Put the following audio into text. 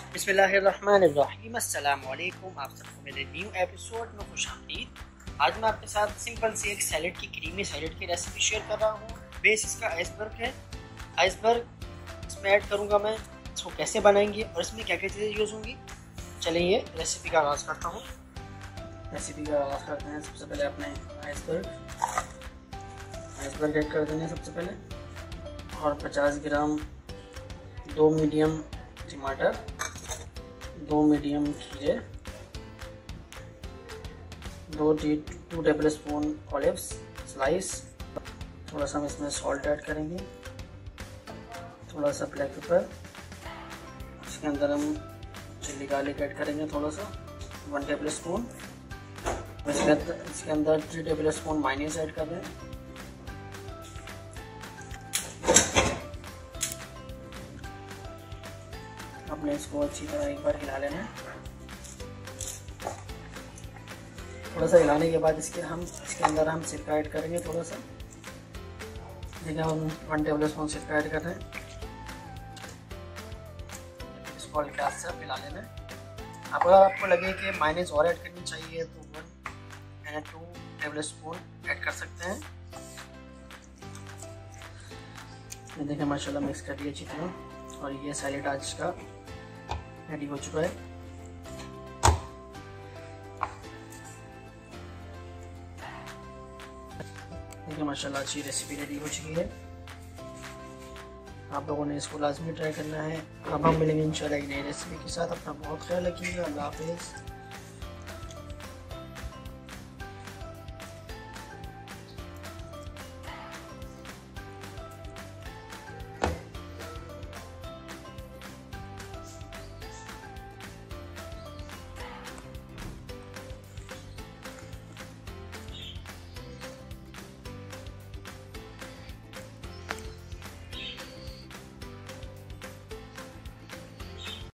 बिस्मिल्लाहिर्रहमानिर्रहीम, अस्सलाम वालेकुम। आप सबको मेरे न्यू एपिसोड में खुशामदीद। आज मैं आपके साथ सिंपल सी एक सैलेड की क्रीमी सैलेड की रेसिपी शेयर कर रहा हूँ। बेस इसका आइसबर्ग है। आइसबर्ग इसमें ऐड करूँगा मैं। इसको कैसे बनाएंगे और इसमें क्या क्या चीज़ें यूज़ होंगी, चलिए रेसिपी का आगाज़ करता हूँ। रेसिपी का आगाज़ करते हैं। सबसे पहले अपने आइसबर्ग ऐड कर देंगे सबसे पहले, और 50 ग्राम 2 मीडियम टमाटर, 2 मीडियम खीरे, 2 टेबल स्पून ऑलिव्स स्लाइस। थोड़ा सा हम इसमें सॉल्ट ऐड करेंगे, थोड़ा सा ब्लैक पेपर। इसके अंदर हम चिल्ली गार्लिक ऐड करेंगे थोड़ा सा, 1 टेबल स्पून। इसके अंदर 3 टेबल स्पून मायोनीज ऐड कर दें। अपने इसको अच्छी तरह एक बार हिला लेना है। थोड़ा सा हिलाने के बाद इसके अंदर हम सिरका ऐड करेंगे थोड़ा सा। देखिए हम 1 टेबल स्पून सिरका ऐड कर रहे हैं। इसको हल्के हाथ से हिला लेना है। अगर आपको लगे कि मायोनीज और ऐड करनी चाहिए तो 1 या 2 टेबल स्पून ऐड कर सकते हैं। ये देखिए माशाल्लाह मिक्स कर दिया अच्छी तरह, और ये सैलेड आज का रेडी हो चुका है। देखिए माशाल्लाह अच्छी रेसिपी रेडी हो चुकी है। आप लोगों ने इसको लाजमी ट्राई करना है। अब हम मिलेंगे इंशाल्लाह एक नई रेसिपी के साथ। अपना बहुत ख्याल रखिएगा। अल्लाह हाफिज़।